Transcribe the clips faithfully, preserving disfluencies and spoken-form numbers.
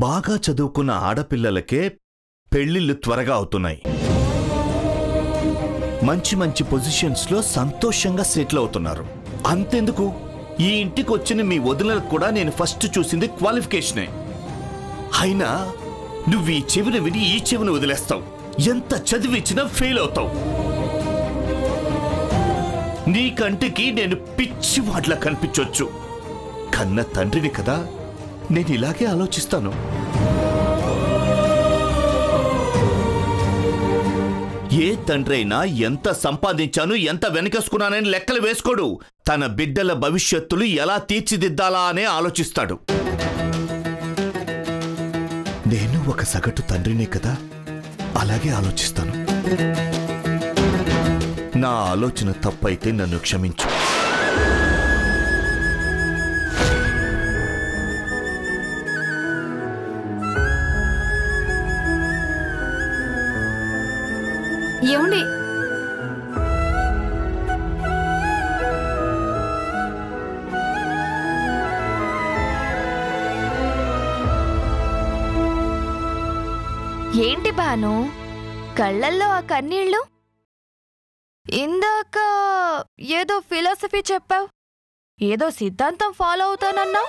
బాగా చదువుకున్న ఆడపిల్లలకే పెళ్లిళ్ళు త్వరగా అవుతున్నాయి. మంచి మంచి పొజిషన్స్ లో సంతోషంగా సెటిల్ అవుతున్నారు. అంతెందుకు, ఈ ఇంటికి వచ్చిన మీ వదినలకు కూడా నేను ఫస్ట్ చూసింది క్వాలిఫికేషనే. అయినా నువ్వు ఈ చెవిని విని ఈ చెవిని వదిలేస్తావు. ఎంత చదివిచ్చినా ఫెయిల్ అవుతావు. నీ కంటికి నేను పిచ్చి వాట్లా కనిపించొచ్చు, కన్న తండ్రిని కదా, నేను ఇలాగే ఆలోచిస్తాను. ఏ తండ్రి అయినా ఎంత సంపాదించాను, ఎంత వెనకేసుకున్నానని లెక్కలు వేసుకోడు. తన బిడ్డల భవిష్యత్తులు ఎలా తీర్చిదిద్దాలా అనే ఆలోచిస్తాడు. నేను ఒక సగటు తండ్రినే కదా, అలాగే ఆలోచిస్తాను. నా ఆలోచన తప్పైతే నన్ను క్షమించు. ఏమండి, ఏంటి బాను కళ్ళల్లో ఆ కన్నీళ్ళు? ఇందాక ఏదో ఫిలాసఫీ చెప్పావు, ఏదో సిద్ధాంతం ఫాలో అవుతానన్నావు.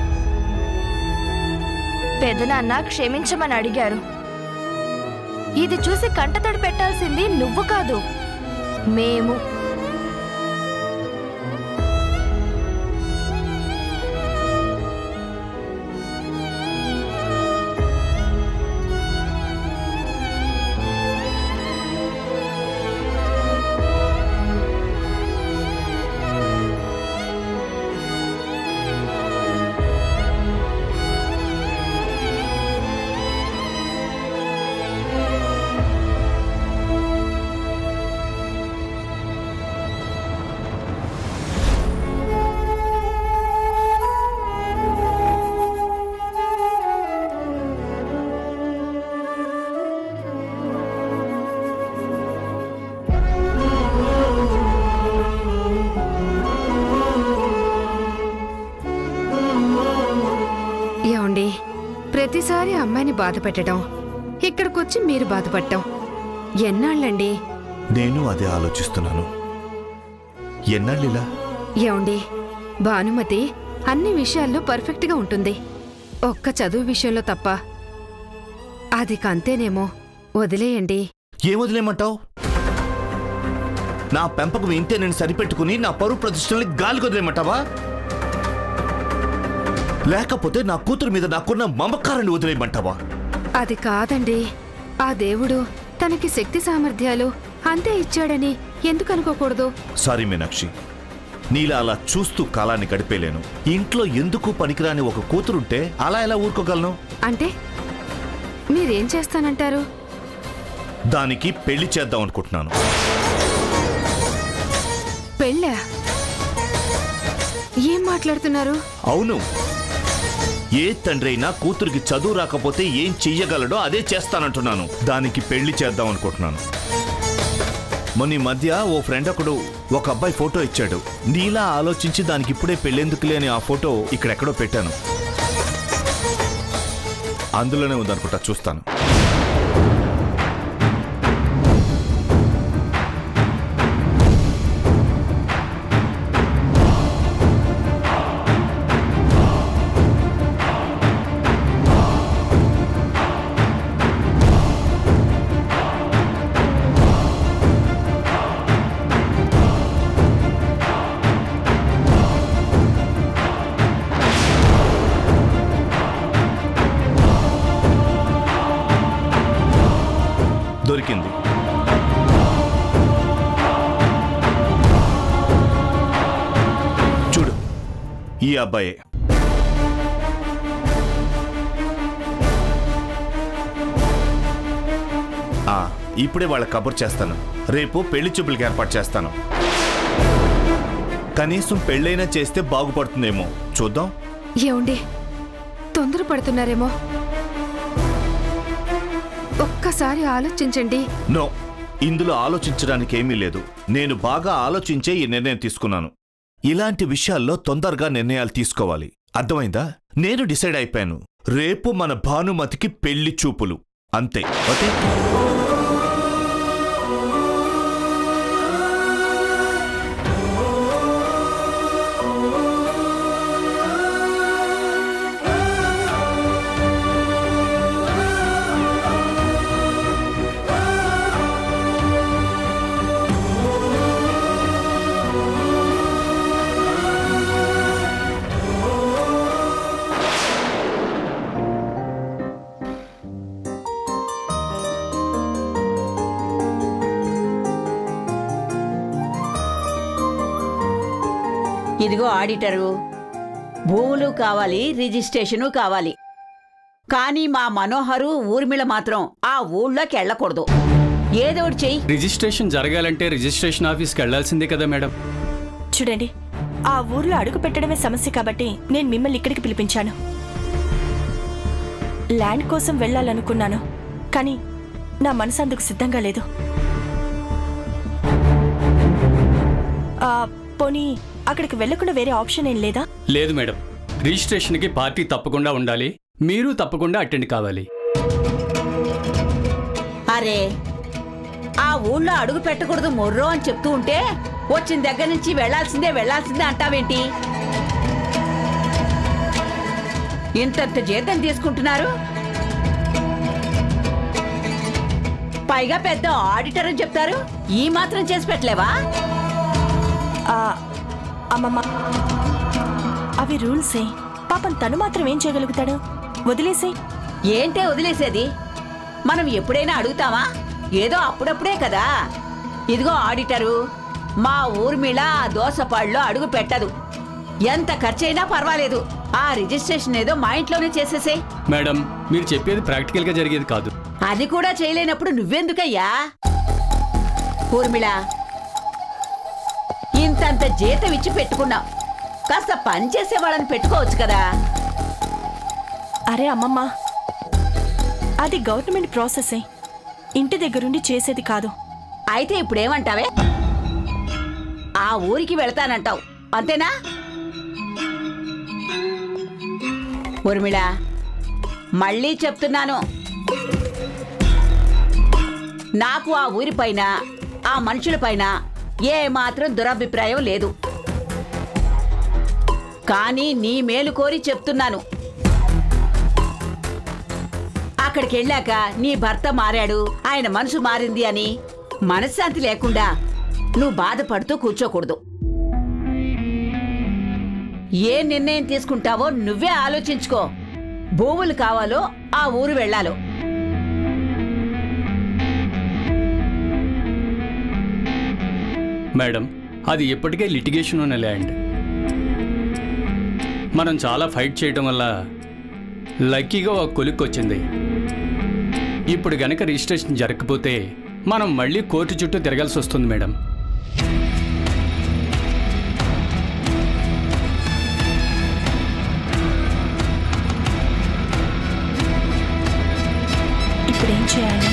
పెదనాన్న క్షమించమని అడిగారు. ఇది చూసి కంటతడి పెట్టాల్సింది నువ్వు కాదు, మేము. ప్రతిసారి అమ్మాయిని బాధ పెట్టడం, ఇక్కడికొచ్చి మీరు బాధపడటం ఎన్నాళ్ళండి? నేను అదే ఆలోచిస్తున్నాను. ఎన్నాళ్ళిలా? ఏమండి, భానుమతి అన్ని విషయాల్లో పర్ఫెక్ట్గా ఉంటుంది, ఒక్క చదువు విషయంలో తప్ప. అది కంతేనేమో, వదిలేయండి. ఏం వదిలేయమంటావు? నా పెంపకం ఇంతే నేను సరిపెట్టుకుని నా పరువు ప్రతిష్టల్ని గాలికి వదిలేయమంటావా? లేకపోతే నా కూతురు మీద నాకున్న మమకారాన్ని వదిలేయమంటావా? అది కాదండి, ఆ దేవుడు తనకి శక్తి సామర్థ్యాలు అంతే ఇచ్చాడని ఎందుకు అనుకోకూడదు? సారీ మీనాక్షి, నీలా అలా చూస్తూ కాలాన్ని గడిపేలేను. ఇంట్లో ఎందుకు పనికిరాని ఒక కూతురుంటే అలా ఎలా ఊరుకోగలను? అంటే మీరేం చేస్తానంటారు? దానికి పెళ్లి చేద్దాం అనుకుంటున్నాను. పెళ్ళా? ఏం మాట్లాడుతున్నారు? అవును, ఏ తండ్రి అయినా కూతురికి చదువు రాకపోతే ఏం చెయ్యగలడో అదే చేస్తానంటున్నాను. దానికి పెళ్లి చేద్దాం అనుకుంటున్నాను. మొన్న మధ్య ఓ ఫ్రెండ్ ఒకడు ఒక అబ్బాయి ఫోటో ఇచ్చాడు. నీలా ఆలోచించి దానికి ఇప్పుడే పెళ్ళెందుకులే అని ఆ ఫోటో ఇక్కడెక్కడో పెట్టాను. అందులోనే ఉందనుకుంటా, చూస్తాను. దొరికింది. చూడు, ఈ అబ్బాయే. ఆ ఇప్పుడే వాళ్ళ కబుర్ చేస్తాను. రేపు పెళ్లి చూపులకి ఏర్పాటు చేస్తాను. కనీసం పెళ్ళైనా చేస్తే బాగుపడుతుందేమో చూద్దాం. ఏమండి, తొందరపడుతున్నారేమో, ఒక్కసారి ఆలోచించండి. నో, ఇందులో ఆలోచించడానికి ఏమీ లేదు. నేను బాగా ఆలోచించే ఈ నిర్ణయం తీసుకున్నాను. ఇలాంటి విషయాల్లో తొందరగా నిర్ణయాలు తీసుకోవాలి, అర్థమైందా? నేను డిసైడ్ అయిపోయాను. రేపు మన భానుమతికి పెళ్లి చూపులు అంతే. ఓకే? ఇదిగో ఆడిటరు, భూములు కావాలి, రిజిస్ట్రేషను కావాలి. కానీ మా మనోహరు ఊర్మిళ మాత్రం ఆ ఊళ్ళోకి వెళ్ళకూడదు. ఏదోటి చెయ్యి. రిజిస్ట్రేషన్ జరగాలంటే రిజిస్ట్రేషన్ ఆఫీస్కి వెళ్లాల్సిందే కదా మేడం. చూడండి, ఆ ఊర్లో అడుగు పెట్టడమే సమస్య కాబట్టి నేను మిమ్మల్ని ఇక్కడికి పిలిపించాను. ల్యాండ్ కోసం వెళ్ళాలనుకున్నాను, కానీ నా మనసు అందుకు సిద్ధంగా లేదు. పోనీ అక్కడికి వెళ్లకుండా వేరే ఆప్షన్ ఏం లేదా? లేదు మేడం, రిజిస్ట్రేషన్కి పార్టీ తప్పకుండా ఉండాలి, మీరు తప్పకుండా అటెండ్ కావాలి. అరే, ఆ ఊళ్ళో అడుగు పెట్టకూడదు మొర్రో అని చెప్తూ ఉంటే వచ్చిన దగ్గర నుంచి వెళ్లాల్సిందే వెళ్లాల్సిందే అంటావేంటి? ఇంతంత జీతం తీసుకుంటున్నారు, పైగా పెద్ద ఆడిటర్ అని చెప్తారు. ఈ మాత్రం చేసి పెట్టలేవా? అమ్మమ్మ, అవి రూల్సే. పాపం తను మాత్రం ఏం చేయగలుగుతాడు? వదిలేసే. ఏంటే వదిలేసేది? మనం ఎప్పుడైనా అడుగుతామా? ఏదో అప్పుడప్పుడే కదా. ఇదిగో ఆడిటరు, మా ఊర్మిళ ఆ దోసపాడులో అడుగు పెట్టదు. ఎంత ఖర్చైనా పర్వాలేదు, ఆ రిజిస్ట్రేషన్ ఏదో మా ఇంట్లోనే చేసేసే. మేడం, మీరు చెప్పేది ప్రాక్టికల్ గా జరిగేది కాదు. అది కూడా చేయలేనప్పుడు నువ్వెందుకయ్యా? ఊర్మిళ, ఇంతంత జీతం ఇచ్చి పెట్టుకున్నాం, కాస్త పని చేసే వాళ్ళని పెట్టుకోవచ్చు కదా. అరే అమ్మమ్మ, అది గవర్నమెంట్ ప్రాసెసే, ఇంటి దగ్గరుండి చేసేది కాదు. అయితే ఇప్పుడేమంటావే? ఆ ఊరికి వెళతానంటావు, అంతేనా? ఊర్మిళ, మళ్ళీ చెప్తున్నాను, నాకు ఆ ఊరిపైన ఆ మనుషులపైన ఏ మాత్రం దురభిప్రాయం లేదు. కానీ నీ మేలు కోరి చెప్తున్నాను, అక్కడికి వెళ్ళాక నీ భర్త మారాడు, ఆయన మనసు మారింది అని మనశ్శాంతి లేకుండా నువ్వు బాధపడుతూ కూర్చోకూడదు. ఏ నిర్ణయం తీసుకుంటావో నువ్వే ఆలోచించుకో. భూములు కావాలో ఆ ఊరు వెళ్ళాలో. మేడం, అది ఎప్పటికే లిటిగేషన్ ఉన్న ల్యాండ్. మనం చాలా ఫైట్ చేయడం వల్ల లక్కీగా ఒక కొలిక్కి వచ్చింది. ఇప్పుడు గనక రిజిస్ట్రేషన్ జరగకపోతే మనం మళ్ళీ కోర్టు చుట్టూ తిరగాల్సి వస్తుంది మేడం. ఇప్పుడేం చేయాలి?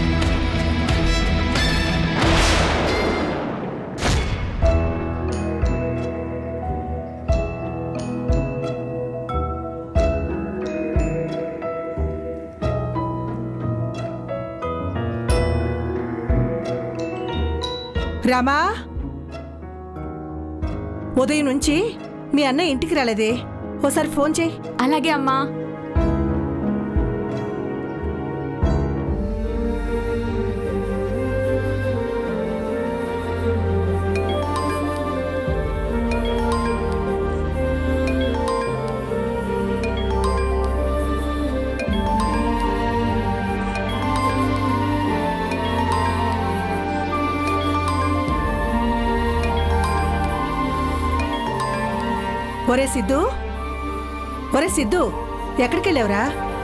రామా, ఉదయం నుంచి మీ అన్న ఇంటికి రాలేదే, ఓసారి ఫోన్ చేయి. అలాగే అమ్మా. ఒరే సిద్ధు, ఒరే సిద్ధు, ఎక్కడికి వెళ్ళావురా?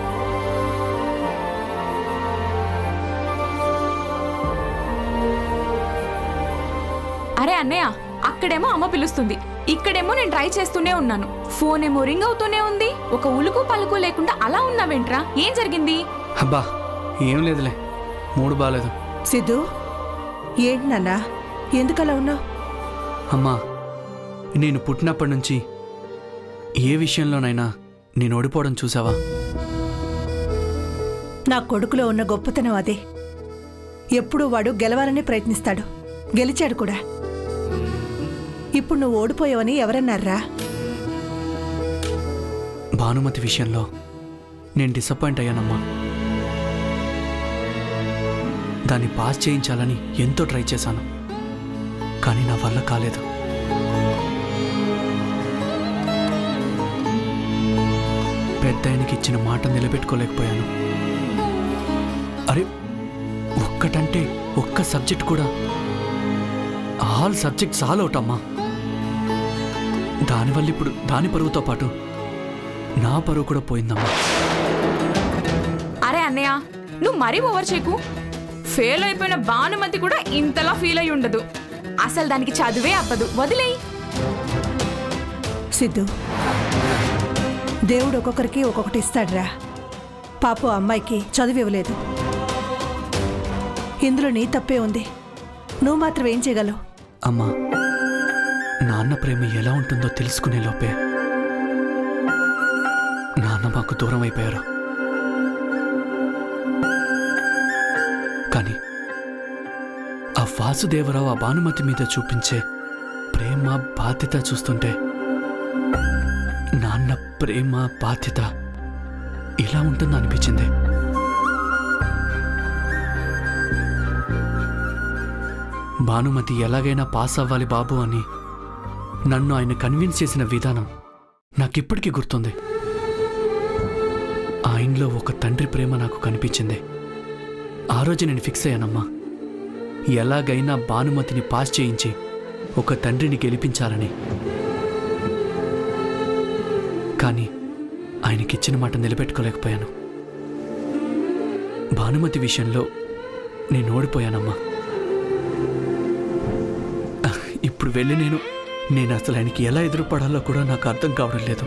అరే అన్నయ్య, అక్కడేమో అమ్మ పిలుస్తుంది, ఇక్కడేమో నేను ట్రై చేస్తూనే ఉన్నాను. ఫోన్ ఏమో రింగ్ అవుతూనే ఉంది. ఒక ఉలుకు పలుకు లేకుండా అలా ఉన్నావేంట్రా? ఏం జరిగింది? అబ్బా, ఏం లేదులే, మూడు బాలేదు. సిద్ధు, ఏంటి నాన్నా, ఎందుకలా ఉన్నావు? అమ్మా, నేను పుట్టినప్పటి నుంచి ఏ విషయంలోనైనా నేను ఓడిపోవడం చూసావా? నా కొడుకులో ఉన్న గొప్పతనం అదే. ఎప్పుడూ వాడు గెలవాలని ప్రయత్నిస్తాడు, గెలిచాడు కూడా. ఇప్పుడు నువ్వు ఓడిపోయావని ఎవరన్నారా? భానుమతి విషయంలో నేను డిసప్పాయింట్ అయ్యానమ్మా. దాన్ని పాస్ చేయించాలని ఎంతో ట్రై చేశాను, కానీ నా వల్ల కాలేదు. పెద్ద ఆయనకి ఇచ్చిన మాట నిలబెట్టుకోలేకపోయాను. అరే, ఒక్కటంటే ఒక్క సబ్జెక్ట్ కూడా, ఆల్ సబ్జెక్ట్స్ ఆల్ అవుట్ అమ్మా. దానివల్ల ఇప్పుడు దాని పరువుతో పాటు నా పరువు కూడా పోయిందమ్మా. అరే అన్నయ్య, నువ్వు మరీ ఓవర్ చేయకు. ఫెయిల్ అయిపోయిన భానుమతి కూడా ఇంతలా ఫీల్ అయి ఉండదు. అసలు దానికి చదువే అప్పదు, వదిలేయి. సిద్ధు, దేవుడు ఒక్కొక్కరికి ఒక్కొక్కటి ఇస్తాడురా. పాప అమ్మాయికి చదువు ఇవ్వలేదు. ఇందులో నీ తప్పే ఉంది. నువ్వు మాత్రం ఏం చేయగలవు? అమ్మా, నాన్న ప్రేమ ఎలా ఉంటుందో తెలుసుకునే లోపే నాన్న మాకు దూరం అయిపోయారు. కానీ ఆ వాసుదేవరావు ఆ భానుమతి మీద చూపించే ప్రేమ బాధ్యత చూస్తుంటే నాన్న ప్రేమ బాధ్యత ఇలా ఉంటుందా అనిపించింది. భానుమతి ఎలాగైనా పాస్ అవ్వాలి బాబు అని నన్ను ఆయన కన్విన్స్ చేసిన విధానం నాకిప్పటికీ గుర్తుంది. ఆయనలో ఒక తండ్రి ప్రేమ నాకు కనిపించింది. ఆ రోజు నేను ఫిక్స్ అయ్యానమ్మా, ఎలాగైనా భానుమతిని పాస్ చేయించి ఒక తండ్రిని గెలిపించాలని. కానీ ఆయనకిచ్చిన మాట నిలబెట్టుకోలేకపోయాను. భానుమతి విషయంలో నేను ఓడిపోయానమ్మా. ఇప్పుడు వెళ్ళి నేను నేను అసలు ఆయనకి ఎలా ఎదురుపడాలో కూడా నాకు అర్థం కావడం లేదు.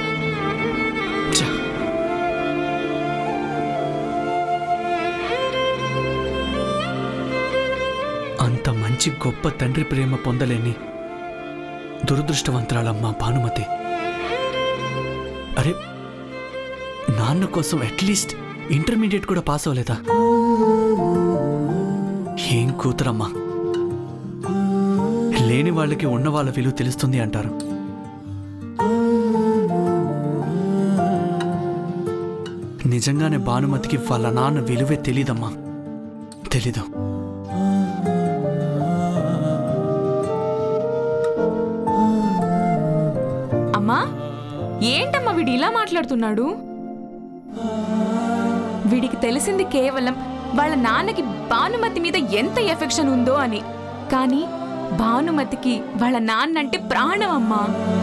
అంత మంచి గొప్ప తండ్రి ప్రేమ పొందలేని దురదృష్టవంతురాలమ్మా భానుమతి. అరే, నాన్న కోసం అట్లీస్ట్ ఇంటర్మీడియట్ కూడా పాస్ అవ్వలేదా? ఏం కూతురమ్మా. లేని వాళ్ళకి ఉన్న వాళ్ళ విలువ తెలుస్తుంది అంటారు. నిజంగానే భానుమతికి వాళ్ళ నాన్న విలువే తెలీదమ్మా, తెలీదు. అమ్మా, ఏంటమ్మా వీడు ఇలా మాట్లాడుతున్నాడు? వీడికి తెలిసింది కేవలం వాళ్ళ నాన్నకి భానుమతి మీద ఎంత ఎఫెక్షన్ ఉందో అని. కానీ భానుమతికి వాళ్ళ నాన్నంటే ప్రాణం అమ్మా.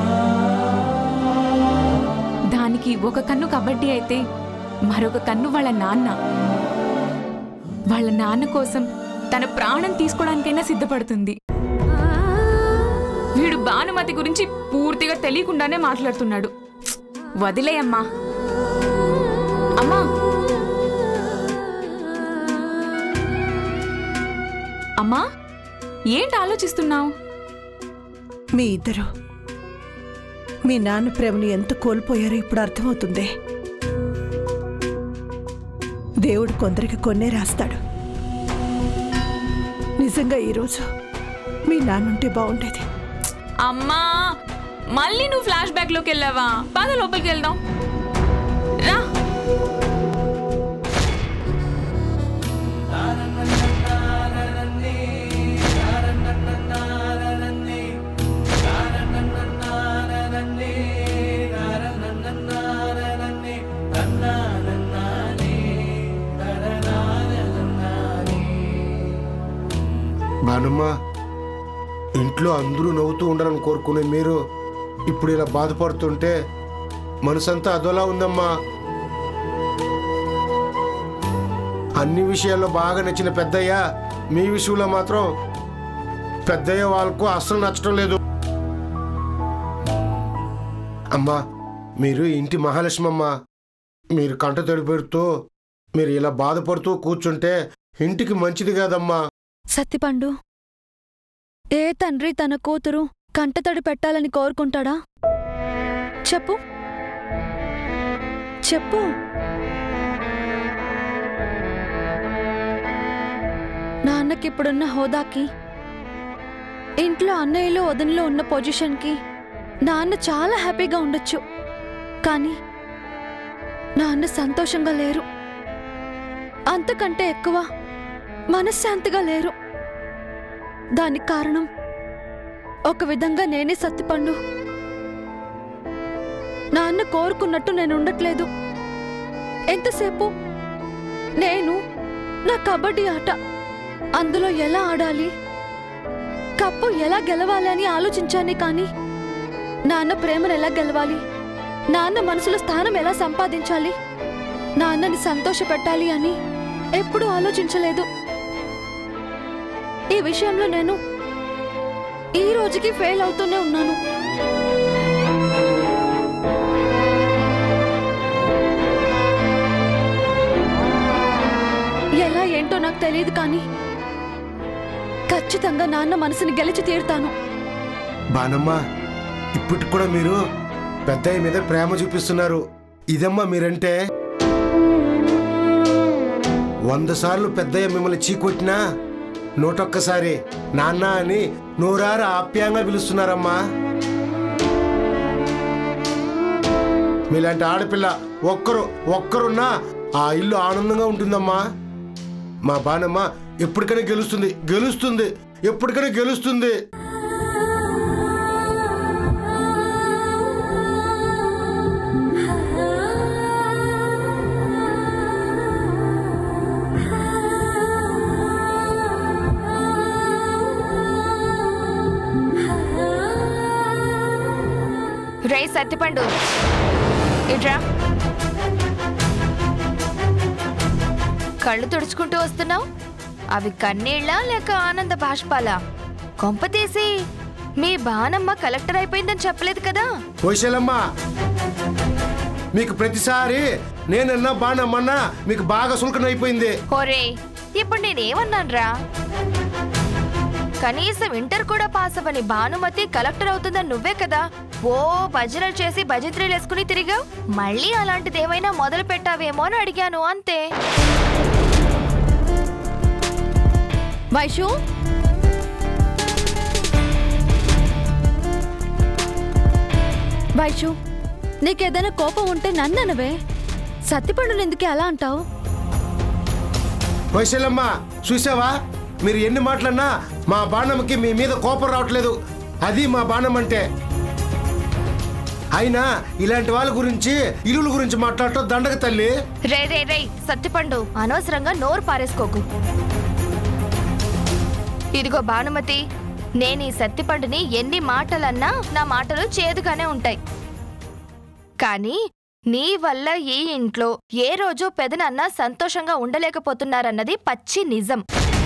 దానికి ఒక కన్ను కబడ్డీ అయితే మరొక కన్ను వాళ్ళ నాన్న. వాళ్ళ నాన్న కోసం తన ప్రాణం తీసుకోవడానికైనా సిద్ధపడుతుంది. వీడు భానుమతి గురించి పూర్తిగా తెలియకుండానే మాట్లాడుతున్నాడు. వదిలేయమ్మా. అమ్మా, అమ్మా, ఏంటి ఆలోచిస్తున్నావు? మీ ఇద్దరు మీ నాన్న ప్రేమను ఎంత కోల్పోయారో ఇప్పుడు అర్థమవుతుంది. దేవుడు కొందరికి కొన్నే రాస్తాడు. నిజంగా ఈరోజు మీ నాన్నుంటే బాగుండేది. అమ్మా, మళ్ళీ నువ్వు ఫ్లాష్ బ్యాక్ లోకి వెళ్ళావా? పద లోపలికి వెళ్దాం రా. భానుమ్మ, ఇంట్లో అందరూ నవ్వుతూ ఉండాలని కోరుకునే మీరు ఇప్పుడు ఇలా బాధపడుతుంటే మనసంతా అదోలా ఉందమ్మా. అన్ని విషయాల్లో బాగా నచ్చిన పెద్దయ్య మీ విషయంలో మాత్రం పెద్దయ్య వాళ్ళకు అస్సలు నచ్చడం లేదు. అమ్మా, మీరు ఇంటి మహాలక్ష్మి అమ్మా. మీరు కంట తడి పెడుతూ మీరు ఇలా బాధపడుతూ కూర్చుంటే ఇంటికి మంచిది కాదమ్మా. సత్తిపండు, ఏ తండ్రి తన కూతురు కంటతడి పెట్టాలని కోరుకుంటాడా? చెప్పు చెప్పు. నాన్నకి ఇప్పుడున్న హోదాకి, ఇంట్లో అన్నయ్యలో వదినలో ఉన్న పొజిషన్కి నాన్న చాలా హ్యాపీగా ఉండొచ్చు. కానీ నాన్న సంతోషంగా లేరు. అంతకంటే ఎక్కువ మనశ్శాంతిగా లేరు. దానికి కారణం ఒక విధంగా నేనే సత్తిపండు. నాన్న కోరుకున్నట్టు నేను ఉండట్లేదు. ఎంతసేపు నేను నా కబడ్డీ ఆట, అందులో ఎలా ఆడాలి, కప్పు ఎలా గెలవాలి అని ఆలోచించానే కానీ నాన్న ప్రేమను ఎలా గెలవాలి, నాన్న మనసులో స్థానం ఎలా సంపాదించాలి, నాన్నని సంతోషపెట్టాలి అని ఎప్పుడూ ఆలోచించలేదు. ఈ విషయంలో నేను ఈ రోజుకి ఫెయిల్ అవుతూనే ఉన్నాను. ఎలా ఏంటో నాకు తెలియదు కానీ ఖచ్చితంగా నాన్న మనసుని గెలిచి తీరుతాను. బానమ్మా, ఇప్పటికి కూడా మీరు పెద్దయ్య మీద ప్రేమ చూపిస్తున్నారు. ఇదమ్మా మీరంటే. వంద సార్లు పెద్దయ్య మిమ్మల్ని చీకొట్టినా నూటొక్కసారి నాన్న అని నూరారు ఆప్యాయంగా పిలుస్తున్నారమ్మా. మీలాంటి ఆడపిల్ల ఒక్కరు ఒక్కరున్నా ఆ ఇల్లు ఆనందంగా ఉంటుందమ్మా. మా బానమ్మ ఎప్పటికైనా గెలుస్తుంది గెలుస్తుంది ఎప్పటికైనా గెలుస్తుంది. రే సత్తిపండు, ఇట్రా. కళ్ళు తుడుచుకుంటూ వస్తున్నావు. అవి కన్నీళ్ళా లేక ఆనంద బాష్పాలా? కొంపతీసి మీ బానమ్మ కలెక్టర్ అయిపోయిందని చెప్పలేదు కదా? కోశలమ్మా, మీకు ప్రతిసారి నేనన్నా బానమ్మన్నా మీకు బాగా సుల్కన అయిపోయింది. ఓరే, ఇప్పుడు నేనేమన్నాన్రా? కనీసం ఇంటర్ కూడా పాస్ అవ్వని భానుమతి కలెక్టర్ అవుతుందని నువ్వే కదా ఓ భజనలు చేసి భజంత్రీలు వేసుకుని తిరిగావు. మళ్ళీ అలాంటిదేమైనా మొదలు పెట్టావేమో అని అడిగాను, అంతే. వైషు, వైషు, నీకేదైనా కోపం ఉంటే నన్ననవే. సత్తిపండుని ఎందుకే అలా అంటావు? వైశలమ్మా, చూసావా, మీరు ఎన్ని మాటలన్నా మా బాణమ్మకి మీ మీద కోపం రావట్లేదు. అది మా బాణం అంటే. అయినా ఇలాంటి వాళ్ళ గురించి ఇల్లుల గురించి మాట్లాడటం దండగ తల్లి. రే రే రే సత్తిపండు, అనవసరంగా నోరు పారేసుకోకు. ఇదిగో భానుమతి, నేను ఈ సత్తిపండుని ఎన్ని మాటలన్నా నా మాటలు చేదుగానే ఉంటాయి. కానీ నీ వల్ల ఈ ఇంట్లో ఏ రోజు పెదనాన్న సంతోషంగా ఉండలేకపోతున్నారన్నది పచ్చి నిజం.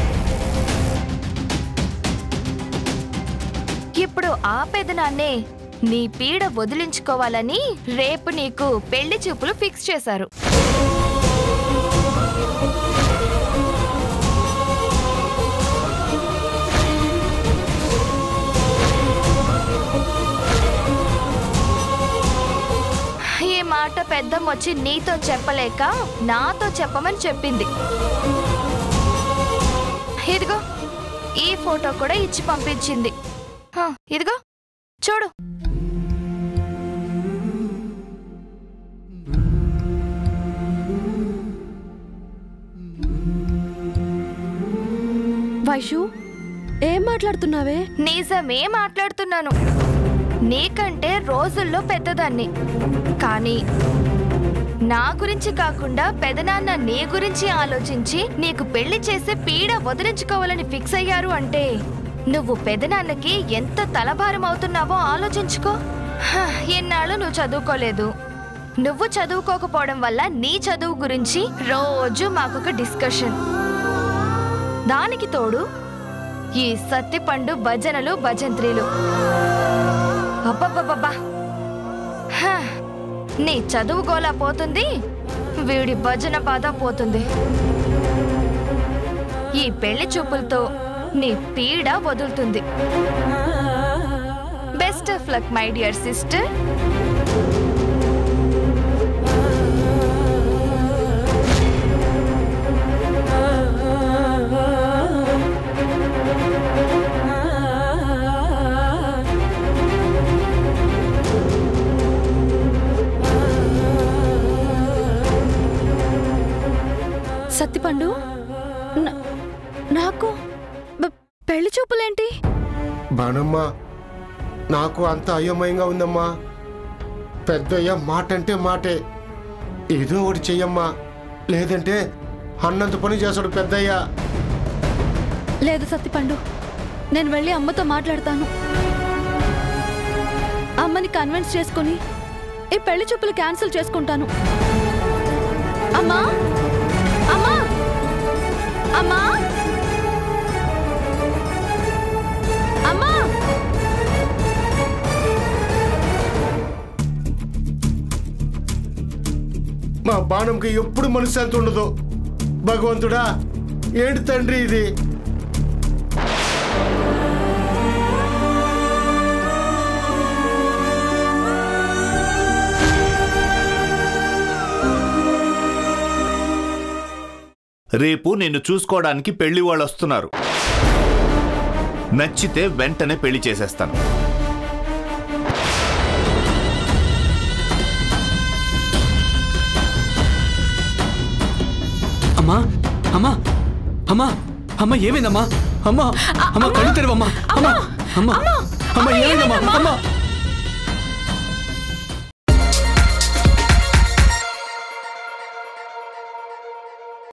ఇప్పుడు ఆ పెదనాన్నే నీ పీడ వదిలించుకోవాలని రేపు నీకు పెళ్లి చూపులు ఫిక్స్ చేశారు. ఈ మాట పెద్దమ్మొచ్చి నీతో చెప్పలేక నాతో చెప్పమని చెప్పింది. ఇదిగో ఈ ఫోటో కూడా ఇచ్చి పంపించింది. ఇదిగో చూడు. వైషు, ఏం మాట్లాడుతున్నావే? నిజమే మాట్లాడుతున్నాను. నీకంటే రోజుల్లో పెద్దదాన్ని, కానీ నా గురించి కాకుండా పెదనాన్న నీ గురించి ఆలోచించి నీకు పెళ్లి చేసి పీడ వదిలించుకోవాలని ఫిక్స్ అయ్యారు అంటే నువ్వు పెదనాన్నకి ఎంత తలభారం అవుతున్నావో ఆలోచించుకో. ఎన్నాళ్ళు నువ్వు చదువుకోలేదు. నువ్వు చదువుకోకపోవడం వల్ల నీ చదువు గురించి రోజు మాకొక డిస్కషన్. దానికి తోడు ఈ సత్తిపండు భజనలు భజంత్రీలు. అబ్బబ్బబ్బబ్బా, నీ చదువు గోలా పోతుంది, వీడి భజన బాధ పోతుంది. ఈ పెళ్లి చూపులతో నీ పీడ వదులుతుంది. Best of luck my dear sister. Sattipandu నా- నాకు బ- పెళ్లి చూపులేంటి? బాణమ్మ, నాకు అంత అయోమయంగా ఉందమ్మా. పెద్దయ్య మాట అంటే మాటే. ఏదో ఒకటి చెయ్యమ్మా, లేదంటే అన్నంత పని చేస్తాడు పెద్దయ్య. లేదు సత్తిపండు, నేను వెళ్ళి అమ్మతో మాట్లాడతాను. అమ్మని కన్విన్స్ చేసుకుని ఈ పెళ్లి చూపులు క్యాన్సిల్ చేసుకుంటాను. అమ్మా అమ్మా అమ్మా అమ్మా మా బాణంకి ఎప్పుడు మనశ్శాంతి ఉండదు. భగవంతుడా, ఏంటి తండ్రి ఇది? రేపు నిన్ను చూసుకోవడానికి పెళ్లి వాళ్ళు వస్తున్నారు. నచ్చితే వెంటనే పెళ్లి చేసేస్తాను. అమ్మా అమ్మా అమ్మా అమ్మ ఏమైందమ్మా? అమ్మా అమ్మ కళ్ళు తెరవమ్మా. అమ్మా అమ్మా అమ్మ ఏమైందమ్మా? అమ్మా